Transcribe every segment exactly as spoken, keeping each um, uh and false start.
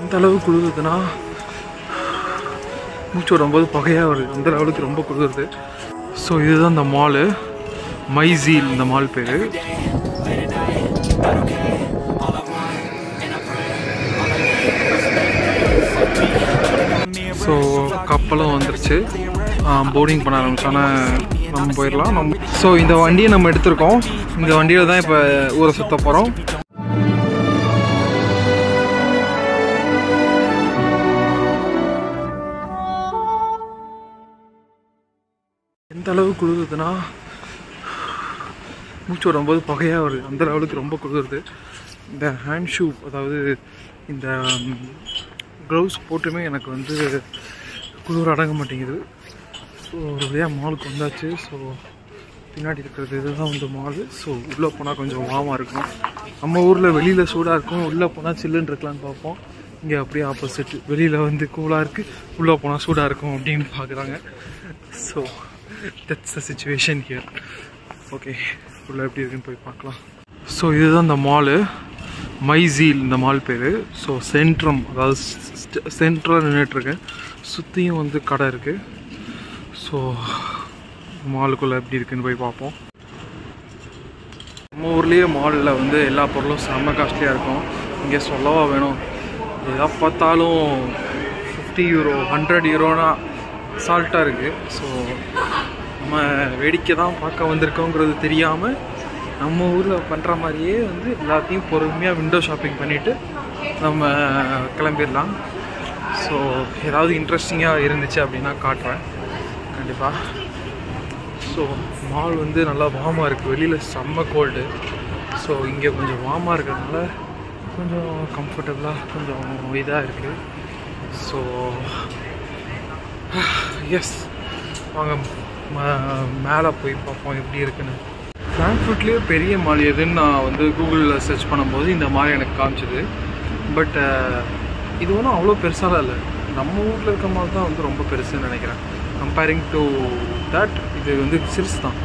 எந்த அளவு குளிருதுன்னா மூச்சு விடும்போது புகையாக வருது, அந்த லெவலுக்கு ரொம்ப குளிருது. ஸோ இதுதான் இந்த மாலு, மைசீல் இந்த மால் பேர். ஸோ கப்பலும் வந்துருச்சு, போர்டிங் பண்ண ஆரம்பிச்சோன்னா நம்ம போயிடலாம். நம்ம ஸோ இந்த வண்டியை நம்ம எடுத்திருக்கோம், இந்த வண்டியில் தான் இப்போ ஊரை சுற்ற போகிறோம். எந்த அளவு குளிருதுன்னா மூச்சு விடும்போது புகையாக வருது, அந்த லெவலுக்கு ரொம்ப குளிருது. இந்த ஹேண்ட் ஷூ, அதாவது இந்த க்ளவுஸ் போட்டுமே எனக்கு வந்து குளிர் அடங்க மாட்டேங்குது. ஸோ ஒரு வழியாக மாலுக்கு வந்தாச்சு. ஸோ பின்னாடி இருக்கிறது இதுதான் வந்து மாலு. ஸோ உள்ளே போனால் கொஞ்சம் வாமாக இருக்கும். நம்ம ஊரில் வெளியில் சூடாக இருக்கும், உள்ளே போனால் சில்லுன்னு இருக்கலான்னு பார்ப்போம். இங்கே அப்படியே ஆப்போசிட், வெளியில் வந்து கூலாக இருக்குது, உள்ளே போனால் சூடாக இருக்கும் அப்படின்னு பார்க்குறாங்க. So that's the situation here. Okay, உள்ளே எப்படி இருக்குன்னு போய் பார்க்கலாம். ஸோ இதுதான் இந்த மாலு, மைசீல் இந்த மால் பேர். ஸோ சென்ட்ரம், அதாவது சென்ட்ரல் நின்றுட்டுருக்கேன், சுற்றியும் வந்து கடை இருக்குது. ஸோ மாலுக்குள்ளே எப்படி இருக்குன்னு போய் பார்ப்போம். நம்ம ஊர்லேயே மாலில் வந்து எல்லா பொருளும் செம்ம காஸ்ட்லியாக இருக்கும். இங்கே சொல்லவா வேணும், எதா பார்த்தாலும் ஃபிஃப்டி யூரோ ஹண்ட்ரட் யூரோனா சால்ட்டாக இருக்குது. ஸோ நம்ம வேடிக்கை தான் பார்க்க வந்திருக்கோங்கிறது தெரியாமல் நம்ம ஊரில் பண்ணுற மாதிரியே வந்து எல்லாத்தையும் பொறுமையாக விண்டோ ஷாப்பிங் பண்ணிவிட்டு நம்ம கிளம்பிடலாம். ஸோ ஏதாவது இன்ட்ரெஸ்டிங்காக இருந்துச்சு அப்படின்னா காட்டுறேன் கண்டிப்பாக. ஸோ மால் வந்து நல்லா வார்மாக இருக்குது, வெளியில் செம்ம கோல்டு. ஸோ இங்கே கொஞ்சம் வார்மாக இருக்கிறதுனால கொஞ்சம் கம்ஃபர்டபுளாக கொஞ்சம் இதாக இருக்குது. ஸோ எஸ், வாங்க மேலே போய் பார்ப்போம் எப்படி இருக்குன்னு. ஃப்ராங்க்ஃபர்ட்லேயே பெரிய மால் எதுன்னு நான் வந்து கூகுளில் சர்ச் பண்ணும்போது இந்த மாதிரி எனக்கு காமிச்சிது. பட் இது ஒன்றும் அவ்வளோ பெருசாலாம் இல்லை, நம்ம ஊரில் இருக்க மாதிரி தான் வந்து ரொம்ப பெருசுன்னு நினைக்கிறேன். கம்பேரிங் டு தட் இது வந்து சிறுசு தான்.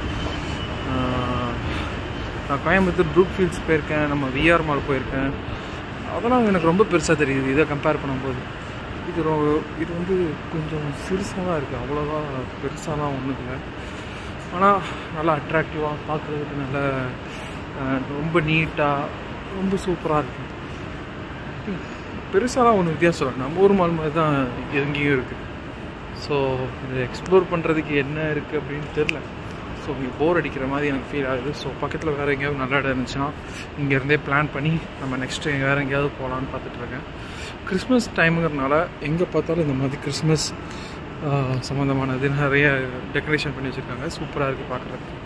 நான் கோயம்புத்தூர் ப்ரூக் ஃபீல்ட்ஸ் போயிருக்கேன், நம்ம விஆர் மால் போயிருக்கேன், அதெல்லாம் எனக்கு ரொம்ப பெருசாக தெரியுது இதை கம்பேர் பண்ணும்போது. இது ரொ இது வந்து கொஞ்சம் சிறுசாக தான் இருக்குது, அவ்வளோவா பெருசாலாம் ஒன்றும் இல்லை. ஆனால் நல்லா அட்ராக்டிவாக பார்க்குறதுக்கு நல்ல ரொம்ப நீட்டாக ரொம்ப சூப்பராக இருக்குது. பெருசாலாம் ஒன்றும் வித்தியாசம் இல்லை, நம்ம ஊர் மால் மாதிரி தான் எங்கேயும் இருக்குது. ஸோ இதை எக்ஸ்ப்ளோர் பண்ணுறதுக்கு என்ன இருக்குது அப்படின்னு தெரில. ஸோ இங்கே போர் அடிக்கிற மாதிரி எனக்கு ஃபீல் ஆகுது. ஸோ பக்கத்தில் வேறு எங்கேயாவது நல்ல இடம் இருந்துச்சுன்னா இங்கேருந்தே பிளான் பண்ணி நம்ம நெக்ஸ்ட்டு வேறு எங்கேயாவது போகலான்னு பார்த்துட்ருக்கேன். கிறிஸ்மஸ் டைமுங்கிறதுனால எங்கே பார்த்தாலும் இந்த மாதிரி கிறிஸ்மஸ் சம்மந்தமானது நிறைய டெக்கரேஷன் பண்ணி வச்சுருக்காங்க, சூப்பராக இருக்குது பார்க்குறதுக்கு.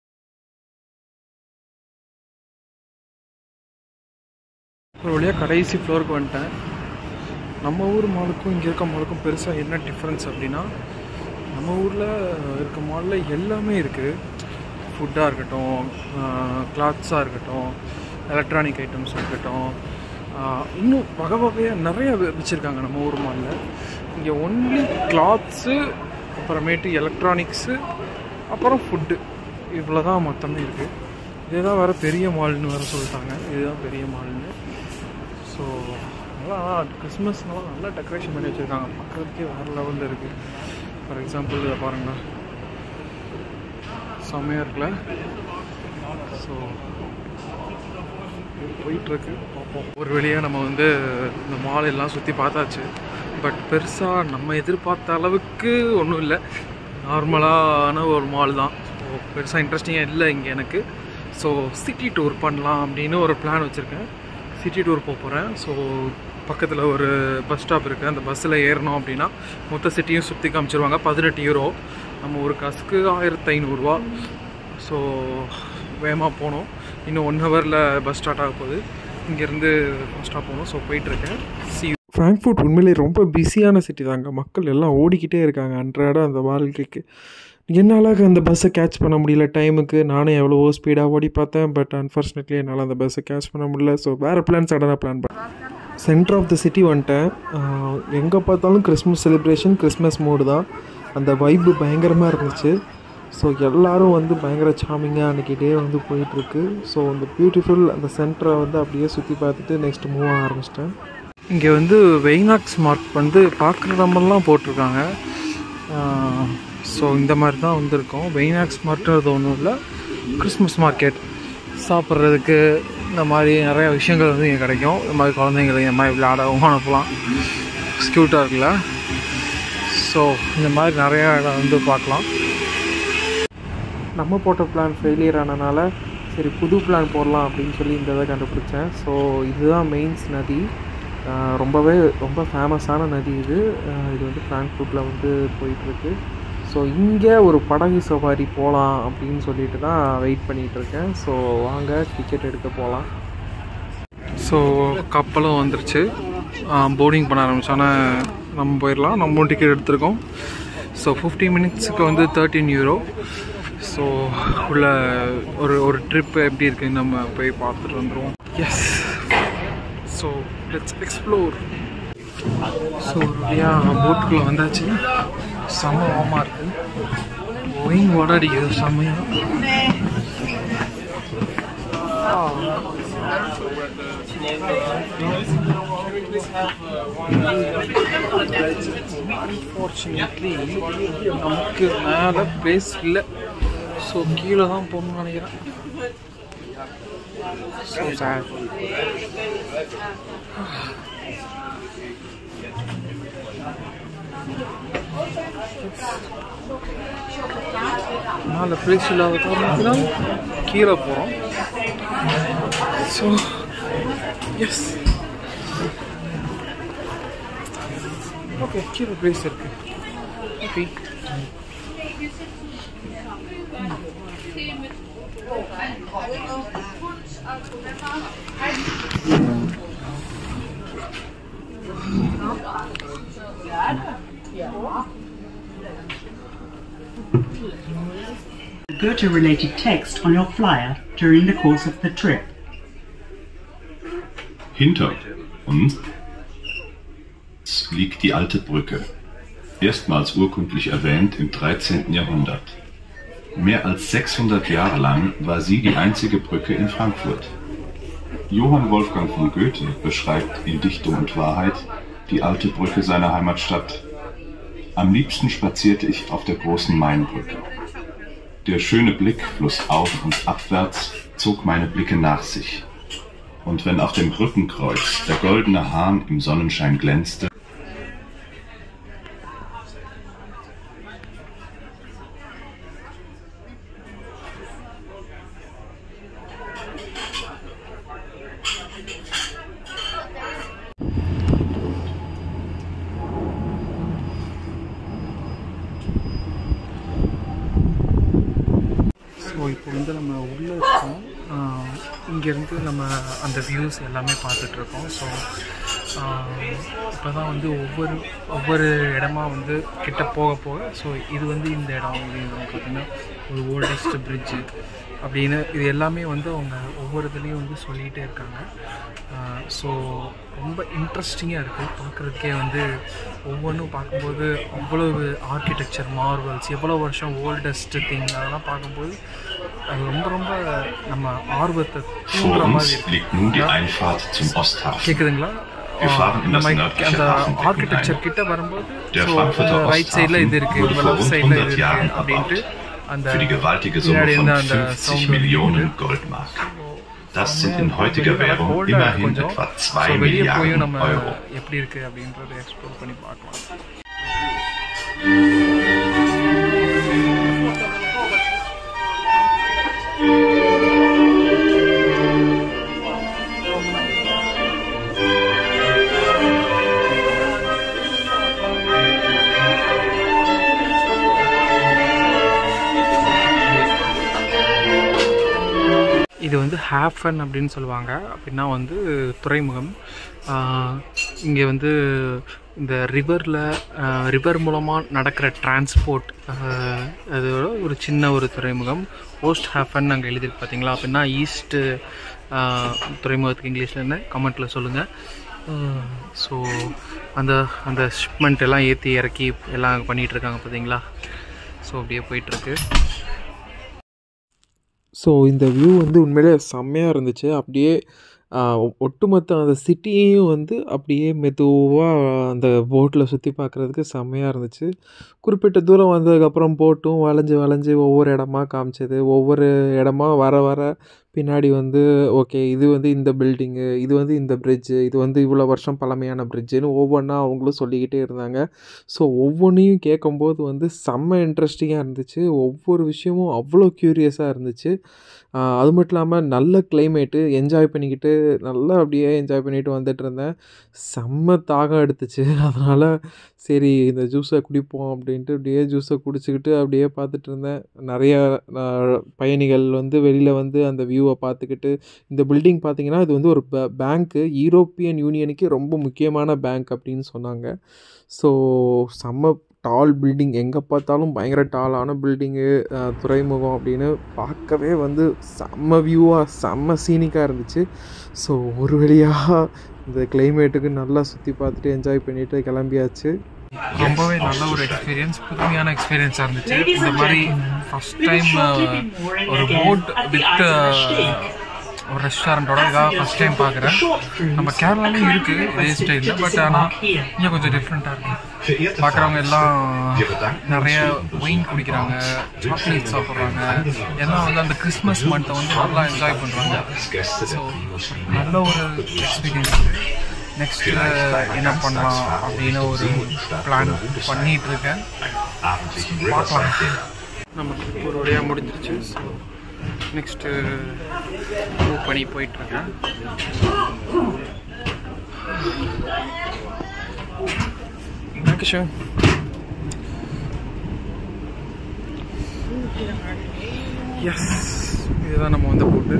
ஒரு வழியாக கடைசி ஃப்ளோருக்கு வந்துட்டேன். நம்ம ஊர் மாலுக்கும் இங்கே இருக்க மாலுக்கும் பெருசாக என்ன டிஃப்ரென்ஸ் அப்படின்னா, நம்ம ஊரில் இருக்க மாலில் எல்லாமே இருக்குது. ஃபுட்டாக இருக்கட்டும், கிளாத்ஸாக இருக்கட்டும், எலக்ட்ரானிக் ஐட்டம்ஸ் இருக்கட்டும், இன்னும் வகை வகையாக நிறைய வச்சுருக்காங்க நம்ம ஊர் மாலில். இங்கே ஒன்லி கிளாத்ஸு, அப்புறமேட்டு எலக்ட்ரானிக்ஸு, அப்புறம் ஃபுட்டு, இவ்வளோ தான் மொத்தமே இருக்குது. இதுதான் வேறு பெரிய மால்னு வேறு சொல்லிட்டாங்க, இதுதான் பெரிய மால்னு. ஸோ நல்லா கிறிஸ்மஸ்னால நல்லா டெக்கரேஷன் பண்ணி வச்சுருக்காங்க, பார்க்குறதுக்கே வேறு லெவலில் இருக்குது. ஃபார் எக்ஸாம்பிள் இதை பாருங்களா, செம்மையாக இருக்குல்ல. ஸோ போயிட்டுருக்கு, பார்ப்போம். ஒரு வழியாக நம்ம வந்து இந்த மால் எல்லாம் சுற்றி பார்த்தாச்சு. பட் பெருசாக நம்ம எதிர்பார்த்த அளவுக்கு ஒன்றும் இல்லை, நார்மலான ஒரு மால் தான். ஸோ பெருசாக இன்ட்ரெஸ்டிங்காக இல்லை இங்கே எனக்கு. ஸோ சிட்டி டூர் பண்ணலாம் அப்படின்னு ஒரு பிளான் வச்சுருக்கேன், சிட்டி டூர் போக போகிறேன். ஸோ பக்கத்தில் ஒரு பஸ் ஸ்டாப் இருக்குது, அந்த பஸ்ஸில் ஏறணும் அப்படின்னா மொத்த சிட்டியும் சுற்றி காமிச்சிருவாங்க. பதினெட்டு யூரோ, நம்ம ஒரு காசுக்கு ஆயிரத்தி ஐநூறுரூவா. ஸோ வேகமாக போகணும், இன்னும் ஒன் ஹவரில் பஸ் ஸ்டார்ட் ஆக போகுது, இங்கேருந்து ஃபாஸ்ட்டாக போகணும். ஸோ போயிட்டுருக்கேன். சி ஃப்ராங்க்ஃபர்ட் உண்மையிலே ரொம்ப பிஸியான சிட்டி தாங்க, மக்கள் எல்லாம் ஓடிக்கிட்டே இருக்காங்க அன்றாடம் அந்த வாழ்க்கைக்கு. என்னால் அந்த பஸ்ஸை கேட்ச் பண்ண முடியல டைமுக்கு. நானும் எவ்வளவோ ஸ்பீடாக ஓடி பார்த்தேன், பட் அன்ஃபார்ச்சுனேட்லி என்னால் அந்த பஸ்ஸை கேட்ச் பண்ண முடியல. ஸோ வேறு பிளான் சடனாக பிளான் பண்ணேன். சென்டர் ஆஃப் த சிட்டி வந்துட்டேன். எங்கே பார்த்தாலும் கிறிஸ்மஸ் செலிப்ரேஷன், கிறிஸ்மஸ் மூடு தான், அந்த வைப்பு பயங்கரமாக இருந்துச்சு. ஸோ எல்லோரும் வந்து பயங்கர சாமிங்காக அன்றைக்கி டே வந்து போயிட்டுருக்கு. ஸோ அந்த பியூட்டிஃபுல் அந்த சென்டரை வந்து அப்படியே சுற்றி பார்த்துட்டு நெக்ஸ்ட் மூவ் ஆக ஆரம்பிச்சிட்டேன். இங்கே வந்து வெய்நாக்ஸ் மார்க் வந்து பார்க்குற நம்மலாம் போட்டிருக்காங்க. ஸோ இந்த மாதிரி தான் வந்திருக்கோம். வெய்நாக்ஸ் மார்க்ன்றது ஒன்றும் இல்லை, கிறிஸ்மஸ் மார்க்கெட். சாப்பிட்றதுக்கு இந்த மாதிரி நிறையா விஷயங்கள் வந்து இங்கே கிடைக்கும். இந்த மாதிரி குழந்தைங்களுக்கு இந்த மாதிரி விளையாடவும் அனுப்பலாம். க்யூட்டாக இருக்குல்ல. ஸோ இந்த மாதிரி நிறையா இடம் வந்து பார்க்கலாம். நம்ம போட்ட பிளான் ஃபெயிலியர் ஆனதுனால சரி புது பிளான் போடலாம் அப்படின்னு சொல்லி இந்த இதை கண்டுபிடிச்சேன். ஸோ இதுதான் மெயின்ஸ் நதி. ரொம்பவே ரொம்ப ஃபேமஸான நதி இது. இது வந்து ஃப்ராங்க்ஃபர்ட்டில் வந்து போயிட்டுருக்கு. ஸோ இங்கே ஒரு படகு சவாரி போகலாம் அப்படின்னு சொல்லிட்டு தான் வெயிட் பண்ணிகிட்ருக்கேன். ஸோ வாங்க டிக்கெட் எடுக்க போகலாம். ஸோ கப்பலும் வந்துருச்சு. போர்டிங் பண்ண ஆரம்பிச்சோன்னா நம்ம போயிடலாம். நம்ம டிக்கெட் எடுத்திருக்கோம். ஸோ ஃபிஃப்டி மினிட்ஸுக்கு வந்து தேர்ட்டின் யூரோ. ஸோ உள்ள ஒரு ஒரு ட்ரிப்பு எப்படி இருக்குன்னு நம்ம போய் பார்த்துட்டு வந்துடுவோம். Yes, so let's explore. So வழியாக போட்டுக்குள்ளே வந்தாச்சு. செம்ம வார்மாக இருக்குது. ஒயின் வாடர் அடிக்குது செம்மையாக. அன்ஃபார்ச்சுனேட்லி நமக்கு மேலே பிளேஸ் இல்லை. ஸோ கீழே தான் போகணும்னு நினைக்கிறேன். ஸோ சார் மேலே பிளேஸ் இல்லாத காரணத்தினால் கீழே போகிறோம். ஸோ எஸ், ஓகே, கீழே பிளேஸ் இருக்கு. Okay, Goethe-related text on your flyer during the course of the trip. Hinter uns liegt die alte Brücke, erstmals urkundlich erwähnt im dreizehnten Jahrhundert. Mehr als sechshundert Jahre lang war sie die einzige Brücke in Frankfurt. Johann Wolfgang von Goethe beschreibt in Dichtung und Wahrheit die alte Brücke seiner Heimatstadt. Am liebsten spazierte ich auf der großen Mainbrücke. Der schöne Blick flussauf und abwärts zog meine Blicke nach sich. Und wenn auf dem Brückenkreuz der goldene Hahn im Sonnenschein glänzte, so இப்போ வந்து நம்ம உள்ளே இருக்கோம். இங்கேருந்து நம்ம அந்த views எல்லாமே பார்த்துட்ருக்கோம். ஸோ இப்போ தான் வந்து ஒவ்வொரு ஒவ்வொரு இடமா வந்து கிட்ட போக போக ஸோ இது வந்து இந்த இடம் இது பார்த்திங்கன்னா ஒரு ஓல்டஸ்ட் பிரிட்ஜு அப்படின்னு இது எல்லாமே வந்து அவங்க ஒவ்வொரு இதுலேயும் வந்து சொல்லிகிட்டே இருக்காங்க. ஸோ ரொம்ப இன்ட்ரெஸ்டிங்காக இருக்குது பார்க்குறதுக்கே. வந்து ஒவ்வொன்றும் பார்க்கும்போது அவ்வளவு ஆர்கிடெக்சர் மார்வல்ஸ், எவ்வளோ வருஷம் ஓல்டஸ்ட் திங் அதெல்லாம் பார்க்கும்போது அது ரொம்ப ரொம்ப நம்ம ஆர்வத்தை தூண்டுற மாதிரி இருக்கு. கேட்குதுங்களா? நம்ம அந்த ஆர்கிடெக்சர் கிட்ட வரும்போது ரைட் சைடில் இது இருக்குது, லெஃப்ட் சைடில் இது இருக்குது அப்படின்ட்டு அந்த பின்னாடி இருந்த அந்த sound. Das sind in heutiger Währung immerhin etwa zwei Milliarden Euro. எப்படி இருக்கு அப்படின்றத எக்ஸ்ப்ளோர் பண்ணி பார்க்கலாம். இது வந்து ஹேஃபன் அப்படின்னு சொல்லுவாங்க. அப்படின்னா வந்து துறைமுகம். இங்கே வந்து இந்த ரிவரில் ரிவர் மூலமாக நடக்கிற டிரான்ஸ்போர்ட் அதோட ஒரு சின்ன ஒரு துறைமுகம். ஓஸ்ட் ஹேஃபன் அங்கே எழுதிருக்கு பார்த்தீங்களா? அப்படின்னா ஈஸ்ட்டு துறைமுகத்துக்கு இங்கிலீஷில் என்ன கமெண்ட்டில் சொல்லுங்கள். ஸோ அந்த அந்த ஷிப்மெண்ட் எல்லாம் ஏற்றி இறக்கி எல்லாம் பண்ணிகிட்ருக்காங்க பார்த்தீங்களா? ஸோ அப்படியே போயிட்டுருக்கு. ஸோ இந்த வியூ வந்து உண்மையிலே செம்மையாக இருந்துச்சு. அப்படியே ஒட்டுமொத்த அந்த சிட்டியையும் வந்து அப்படியே மெதுவாக அந்த போட்டில் சுற்றி பார்க்குறதுக்கு செம்மையாக இருந்துச்சு. குறிப்பிட்ட தூரம் வந்ததுக்கப்புறம் போட்டும் வளைஞ்சு வளைஞ்சு ஒவ்வொரு இடமா காமிச்சது. ஒவ்வொரு இடமா வர வர பின்னாடி வந்து ஓகே இது வந்து இந்த பில்டிங்கு, இது வந்து இந்த பிரிட்ஜு, இது வந்து இவ்வளோ வருஷம் பழமையான பிரிட்ஜுன்னு ஒவ்வொன்றா அவங்களும் சொல்லிக்கிட்டே இருந்தாங்க. ஸோ ஒவ்வொன்றையும் கேட்கும்போது வந்து செம்ம இன்ட்ரெஸ்டிங்காக இருந்துச்சு. ஒவ்வொரு விஷயமும் அவ்வளோ க்யூரியஸாக இருந்துச்சு. அது மட்டும் இல்லாமல் நல்ல கிளைமேட்டு, என்ஜாய் பண்ணிக்கிட்டு நல்லா அப்படியே என்ஜாய் பண்ணிட்டு வந்துட்டு இருந்தேன். செம்ம தாகம் எடுத்துச்சு. அதனால் சரி இந்த ஜூஸை குடிப்போம் அப்படின்ட்டு அப்படியே ஜூஸை குடிச்சிக்கிட்டு அப்படியே பார்த்துட்டு இருந்தேன். நிறைய பயணிகள் வந்து வெளியில் வந்து அந்த வியூவை பார்த்துக்கிட்டு, இந்த பில்டிங் பார்த்திங்கன்னா இது வந்து ஒரு பே பேங்க்கு யூரோப்பியன் யூனியனுக்கு ரொம்ப முக்கியமான பேங்க் அப்படின்னு சொன்னாங்க. ஸோ செம்ம டால் பில்டிங், எங்கே பார்த்தாலும் பயங்கர டாலான பில்டிங்கு, துறைமுகம் அப்படின்னு பார்க்கவே வந்து செம்ம வியூவாக செம்ம சீனிக்காக இருந்துச்சு. ஸோ ஒரு வழியாக இந்த கிளைமேட்டுக்கு நல்லா சுற்றி பார்த்துட்டு என்ஜாய் பண்ணிவிட்டு கிளம்பியாச்சு. ரொம்பவே நல்ல ஒரு எக்ஸ்பீரியன்ஸ், புதுமையான எக்ஸ்பீரியன்ஸாக இருந்துச்சு. இந்த மாதிரி ஃபஸ்ட் டைம் ஒரு போட் வித் ஒரு ரெஸ்டாரண்ட்டோட இதாக ஃபஸ்ட் டைம் பார்க்குறேன். நம்ம கேரளாலையும் இருக்குது இதே ஸ்டைலில், பட் ஆனால் இன்னும் கொஞ்சம் டிஃப்ரெண்ட்டாக இருக்குது. பார்க்குறவங்க எல்லாம் நிறைய ஒயின் குடிக்கிறாங்க, சாக்லேட் சாப்பிட்றாங்க, எல்லாம் வந்து அந்த கிறிஸ்மஸ் மந்த்தை வந்து நல்லா என்ஜாய் பண்ணுறாங்க. ஸோ நல்ல ஒரு எக்ஸ்பீரியன்ஸ். நெக்ஸ்ட்டு என்ன பண்ணலாம் அப்படின்னு ஒரு பிளான் பண்ணிகிட்ருக்கேன். பார்க்கலாம். நம்ம ட்ரிப் ஒரு வழியாக முடிஞ்சிருச்சு. ஸோ நெக்ஸ்ட்டு மூவ் பண்ணி போயிட்டுருக்கேன். எஸ், இதுதான் நம்ம வந்த போட்டு.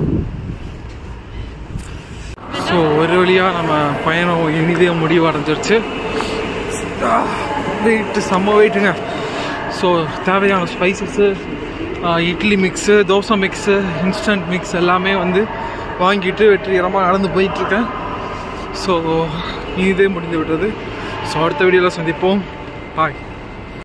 ஸோ ஒரு வழியாக நம்ம பயணம் இனிதே முடிவு அடைஞ்சிருச்சு. வெயிட்டு செம்ம வெயிட்டுங்க. ஸோ தேவையான spices, idli mix, dosa mix, instant mix எல்லாமே வந்து வாங்கிட்டு வெற்றிகரமாக நடந்து போயிட்டுருக்கேன். ஸோ இதே முடிந்து விட்டது. ஸோ அடுத்த வீடியோவில் சந்திப்போம். பாய்.